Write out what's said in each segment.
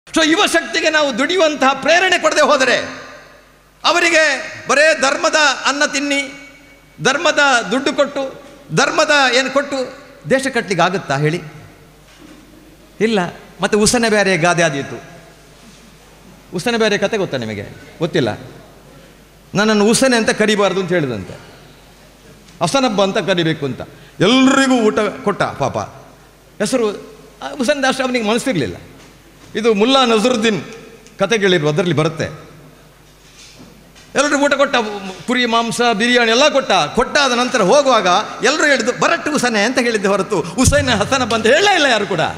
So ಯುವಶಕ್ತಿಗೆ ನಾವು ದುಡಿಯುವಂತಹ ಪ್ರೇರಣೆ ಕೊಡದೆ ಹೋದರೆ, ಅವರಿಗೆ ಬರೇ ಧರ್ಮದ ಅನ್ನ ತಿನ್ನಿ, ಧರ್ಮದ ದುಡ್ಡು ಕೊಟ್ಟು, ಧರ್ಮದ ಏನು ಕೊಟ್ಟು ದೇಶ ಕಟ್ಟಲಿಕ್ಕೆ ಆಗುತ್ತಾ ಹೇಳಿ? ಇಲ್ಲ. ಮತ್ತು ಉಸನೆ ಬೇರೆ ಗಾದೆ ಆದೀತು. ಉಸನೆ ಬೇರೆ ಕತೆ ಗೊತ್ತಾ ನಿಮಗೆ? ಗೊತ್ತಿಲ್ಲ. ನನ್ನನ್ನು ಉಸನೆ ಅಂತ ಕರಿಬಾರ್ದು ಅಂತ ಹೇಳಿದಂತೆ, ಹಸನಬ್ಬ ಅಂತ ಕರಿಬೇಕು ಅಂತ. ಎಲ್ರಿಗೂ ಊಟ ಕೊಟ್ಟ ಪಾಪ, ಹೆಸರು ಹುಸೇನ್ ದಾಸ್ ಅವನಿಗೆ ಮನಸ್ಸಿರಲಿಲ್ಲ. ಇದು ಮುಲ್ಲಾ ನಜರುದ್ದೀನ್ ಕತೆಗಳಿರುವ ಅದರಲ್ಲಿ ಬರುತ್ತೆ. ಎಲ್ಲರಿಗೂ ಊಟ ಕೊಟ್ಟ, ಕುರಿ ಮಾಂಸ ಬಿರಿಯಾನಿ ಎಲ್ಲ ಕೊಟ್ಟಾದ ನಂತರ ಹೋಗುವಾಗ ಎಲ್ಲರೂ ಹೇಳಿದ್ದು ಬರಟ್ಟು ಹುಸೇನೆ ಅಂತ ಹೇಳಿದ್ದೆ ಹೊರತು ಹುಸೇನ್ ಹಸನಬ್ಬ ಅಂತ ಹೇಳಲೇ ಇಲ್ಲ ಯಾರು ಕೂಡ.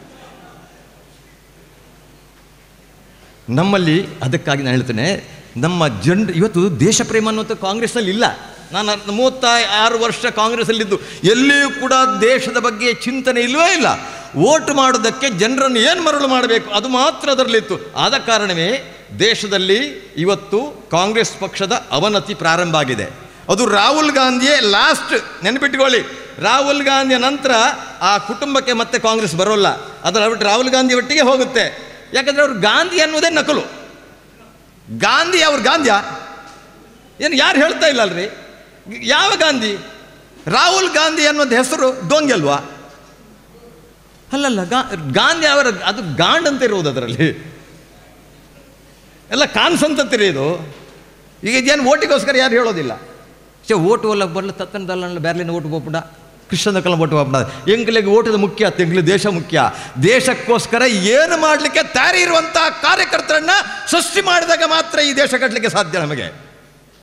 ನಮ್ಮಲ್ಲಿ ಅದಕ್ಕಾಗಿ ನಾನು ಹೇಳ್ತೇನೆ, ನಮ್ಮ ಜನರು ಇವತ್ತು ದೇಶ ಪ್ರೇಮ ಅನ್ನೋದು ಕಾಂಗ್ರೆಸ್ಸಲ್ಲಿ ಇಲ್ಲ. ನಾನು 36 ವರ್ಷ ಕಾಂಗ್ರೆಸ್ಸಲ್ಲಿದ್ದು ಎಲ್ಲಿಯೂ ಕೂಡ ದೇಶದ ಬಗ್ಗೆ ಚಿಂತನೆ ಇಲ್ಲವೇ ಇಲ್ಲ. ವೋಟ್ ಮಾಡೋದಕ್ಕೆ ಜನರನ್ನು ಏನು ಮರಳು ಮಾಡಬೇಕು ಅದು ಮಾತ್ರ ಅದರಲ್ಲಿತ್ತು. ಆದ ಕಾರಣವೇ ದೇಶದಲ್ಲಿ ಇವತ್ತು ಕಾಂಗ್ರೆಸ್ ಪಕ್ಷದ ಅವನತಿ ಪ್ರಾರಂಭ ಆಗಿದೆ. ಅದು ರಾಹುಲ್ ಗಾಂಧಿಯೇ ಲಾಸ್ಟ್. ನೆನಪಿಟ್ಕೊಳ್ಳಿ, ರಾಹುಲ್ ಗಾಂಧಿಯ ನಂತರ ಆ ಕುಟುಂಬಕ್ಕೆ ಮತ್ತೆ ಕಾಂಗ್ರೆಸ್ ಬರೋಲ್ಲ. ಅದರ ರಾಹುಲ್ ಗಾಂಧಿ ಒಟ್ಟಿಗೆ ಹೋಗುತ್ತೆ. ಯಾಕಂದರೆ ಅವರು ಗಾಂಧಿ ಅನ್ನೋದೇ ನಕಲು. ಗಾಂಧಿ ಅವ್ರ ಗಾಂಧಿಯ ಏನು ಯಾರು ಹೇಳ್ತಾ ಇಲ್ಲ ಅಲ್ರಿ? ಯಾವ ಗಾಂಧಿ? ರಾಹುಲ್ ಗಾಂಧಿ ಅನ್ನೋದು ಹೆಸರು ಡೋಂಗಿ ಅಲ್ವಾ? ಅಲ್ಲಲ್ಲ, ಗಾಂಧಿ ಅವರ ಅದು ಗಾಂಡ್ ಅಂತ ಇರುವುದು, ಅದರಲ್ಲಿ ಎಲ್ಲ ಕಾನ್ಸಂತತ್ತಿರಿ ಇದು. ಈಗ ಇದೇನು ಓಟಿಗೋಸ್ಕರ ಯಾರು ಹೇಳೋದಿಲ್ಲ. ಓಟು ಒಲ್ಲಕ್ಕೆ ಬರಲ್ಲ, ತತ್ತನದಲ್ಲ ಬೇರ್ಲಿನ ಓಟು ಹೋಗ್ಬಿಡ, ಕೃಷ್ಣನ ಕಲ ಓಟು ಹೋಗ್ಬಿಡ. ಎಂಗ್ಲಿಗೆ ಓಟದ ಮುಖ್ಯ, ತೆಂಗ್ಲಿ ದೇಶ ಮುಖ್ಯ. ದೇಶಕ್ಕೋಸ್ಕರ ಏನು ಮಾಡಲಿಕ್ಕೆ ತಯಾರಿ ಇರುವಂಥ ಕಾರ್ಯಕರ್ತರನ್ನು ಸೃಷ್ಟಿ ಮಾಡಿದಾಗ ಮಾತ್ರ ಈ ದೇಶ ಕಟ್ಟಲಿಕ್ಕೆ ಸಾಧ್ಯ ನಮಗೆ.